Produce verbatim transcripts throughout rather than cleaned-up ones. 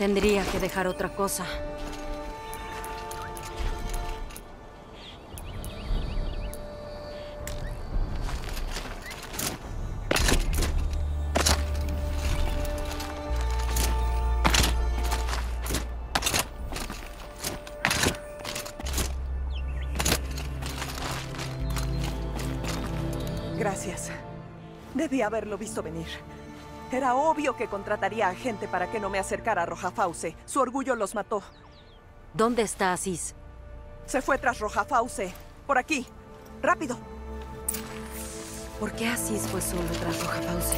Tendría que dejar otra cosa. Gracias. Debí haberlo visto venir. Era obvio que contrataría a gente para que no me acercara a Rojafauce. Su orgullo los mató. ¿Dónde está Aziz? Se fue tras Rojafauce. Por aquí. ¡Rápido! ¿Por qué Aziz fue solo tras Rojafauce?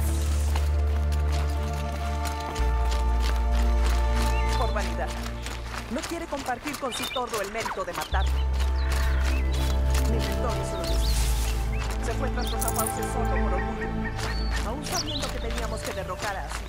Por vanidad. No quiere compartir con su tordo el mérito de matarlo. Mi mentor hizo lo mismo. Se fue tras Rojafauce solo por orgullo. Aún sabiendo que teníamos que derrocar a Aziz.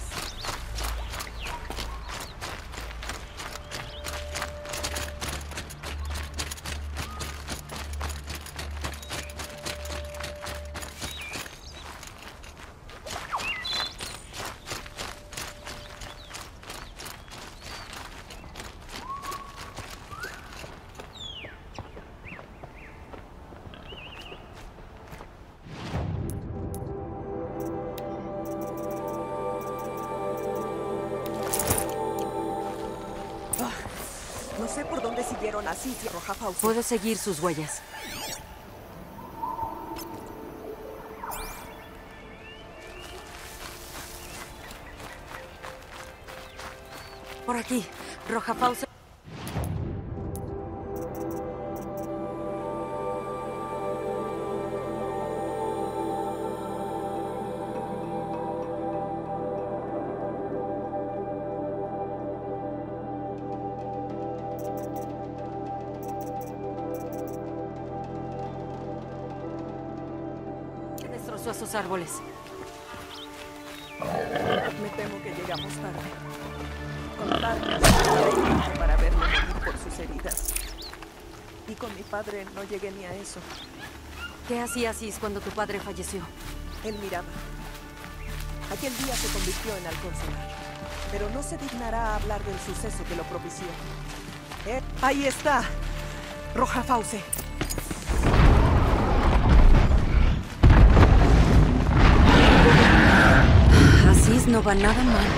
No sé por dónde siguieron a Aziz y Rojafauce. Puedo seguir sus huellas. Por aquí, Rojafauce. Destrozó esos árboles. Me temo que llegamos tarde. Contarnos para verlo morir por sus heridas. Y con mi padre no llegué ni a eso. ¿Qué hacía Aziz cuando tu padre falleció? Él miraba. Aquel día se convirtió en halcón solar. Pero no se dignará a hablar del suceso que lo propició. Eh, ¡Ahí está! Rojafauce. Aziz no va nada mal.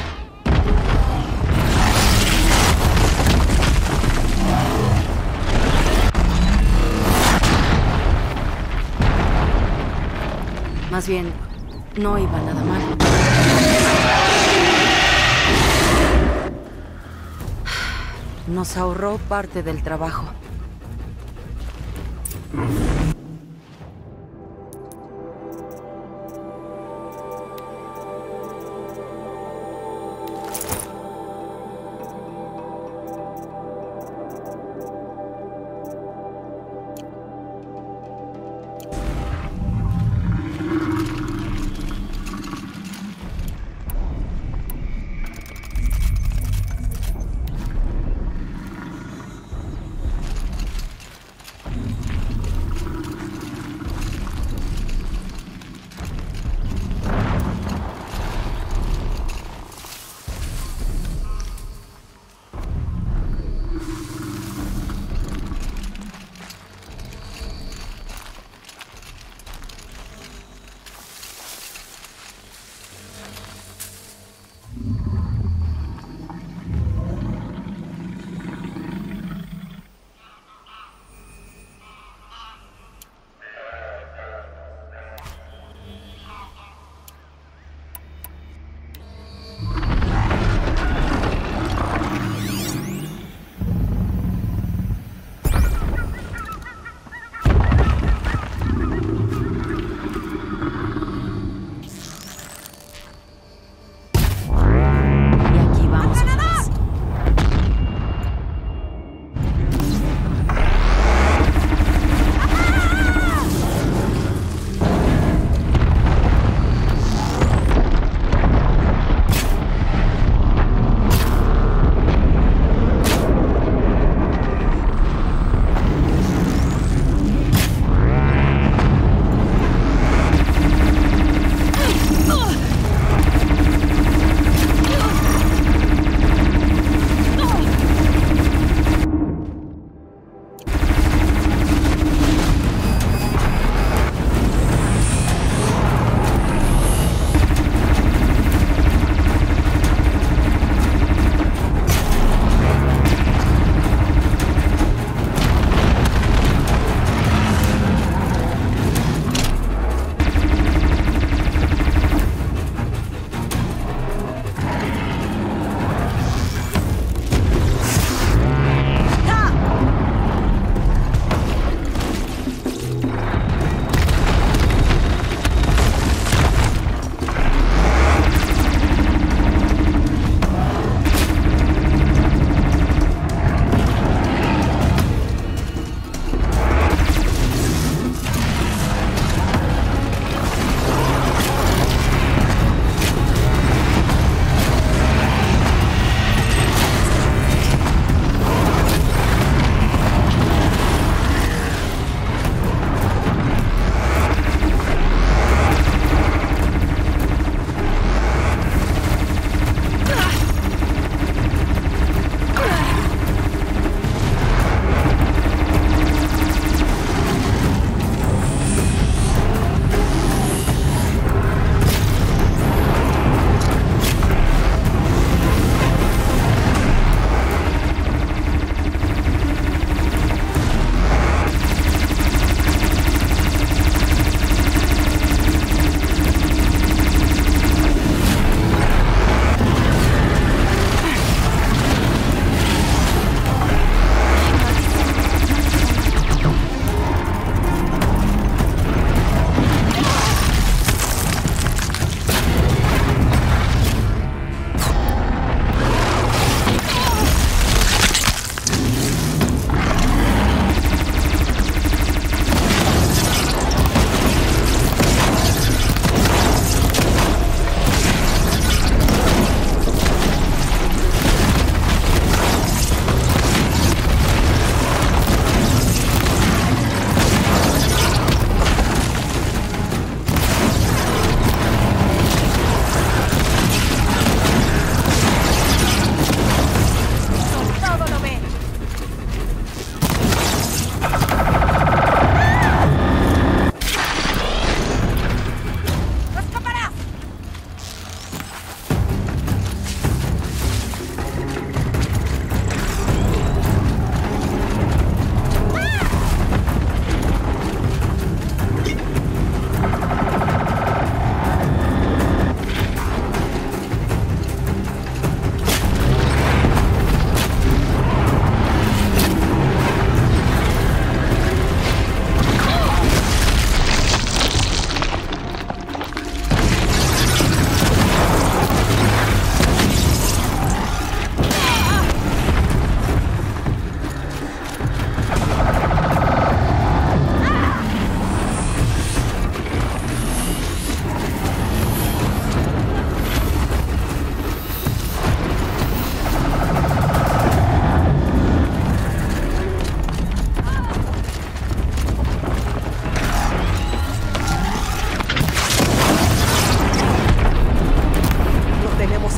Más bien, no iba nada mal. Nos ahorró parte del trabajo.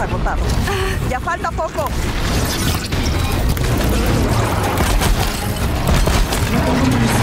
agotado. ¡Ya falta poco! No tengo munición.